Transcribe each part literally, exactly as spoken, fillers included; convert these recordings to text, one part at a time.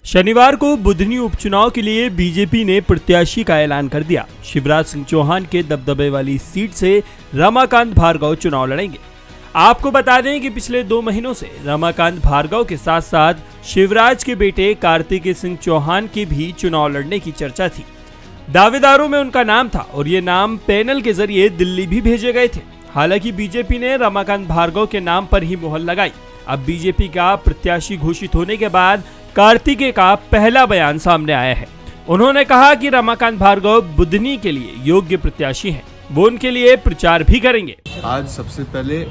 शनिवार को बुधनी उपचुनाव के लिए बीजेपी ने प्रत्याशी का ऐलान कर दिया। शिवराज सिंह चौहान के दबदबे वाली सीट से रमाकांत भार्गव चुनाव लड़ेंगे। आपको बता दें कि पिछले दो महीनों से रमाकांत भार्गव के साथ साथ शिवराज के बेटे कार्तिकेय सिंह चौहान के भी चुनाव लड़ने की चर्चा थी। दावेदारों में उनका नाम था और ये नाम पैनल के जरिए दिल्ली भी भेजे गए थे। हालांकि बीजेपी ने रमाकांत भार्गव के नाम पर ही मुहर लगाई। अब बीजेपी का प्रत्याशी घोषित होने के बाद कार्तिकेय का पहला बयान सामने आया है। उन्होंने कहा कि रमाकांत भार्गव बुधनी के लिए योग्य प्रत्याशी हैं। वो उनके लिए प्रचार भी करेंगे। आज सबसे पहले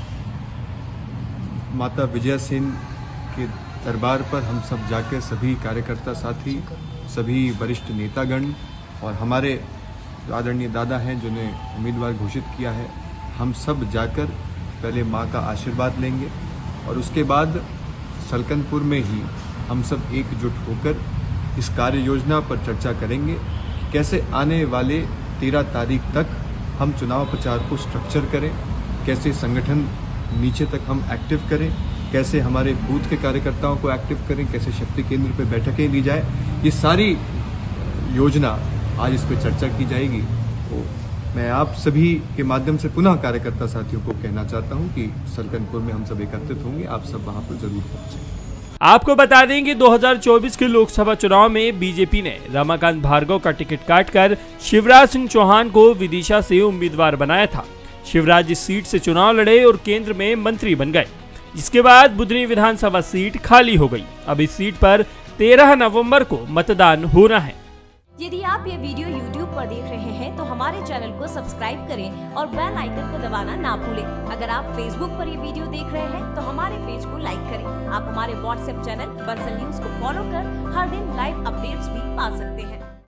माता विजया सेन के दरबार पर हम सब जाकर सभी कार्यकर्ता साथी, सभी वरिष्ठ नेतागण और हमारे आदरणीय दादा हैं जिन्हें उम्मीदवार घोषित किया है, हम सब जाकर पहले माँ का आशीर्वाद लेंगे और उसके बाद सलकनपुर में ही हम सब एकजुट होकर इस कार्य योजना पर चर्चा करेंगे कि कैसे आने वाले तेरह तारीख तक हम चुनाव प्रचार को स्ट्रक्चर करें, कैसे संगठन नीचे तक हम एक्टिव करें, कैसे हमारे बूथ के कार्यकर्ताओं को एक्टिव करें, कैसे शक्ति केंद्र पर बैठकें ली जाए। ये सारी योजना आज इस पर चर्चा की जाएगी। तो मैं आप सभी के माध्यम से पुनः कार्यकर्ता साथियों को कहना चाहता हूं कि सलकनपुर में हम सब एकत्रित होंगे, आप सब वहां पर जरूर पहुंचें। आपको बता दें कि दो हज़ार चौबीस के लोकसभा चुनाव में बीजेपी ने रमाकांत भार्गव का टिकट काटकर शिवराज सिंह चौहान को विदिशा से उम्मीदवार बनाया था। शिवराज इस सीट से चुनाव लड़े और केंद्र में मंत्री बन गए। इसके बाद बुधनी विधानसभा सीट खाली हो गई। अब इस सीट पर तेरह नवंबर को मतदान होना है। यदि आप ये वीडियो यूट्यूब पर देख रहे हैं तो हमारे चैनल को सब्सक्राइब करें और बेल आइकन को दबाना ना भूलें। अगर आप फेसबुक पर ये वीडियो देख रहे हैं तो हमारे पेज को लाइक करें। आप हमारे व्हाट्सएप चैनल बंसल न्यूज को फॉलो कर हर दिन लाइव अपडेट्स भी पा सकते हैं।